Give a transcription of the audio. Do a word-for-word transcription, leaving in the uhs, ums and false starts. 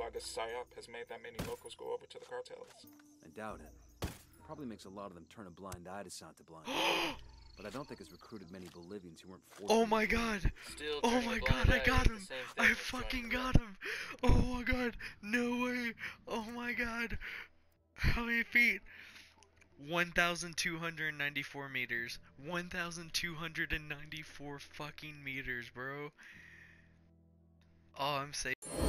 why this psyop has made that many locals go over to the cartels. I doubt it. Probably makes a lot of them turn a blind eye to Santa Blanca. But I don't think it's recruited many Bolivians who weren't forced. Oh my god! Still Oh my god, I got him! I fucking got him! Oh my god, no way! Oh my god! How many feet? one thousand two hundred ninety-four meters. one thousand two hundred ninety-four fucking meters, bro. Oh, I'm safe.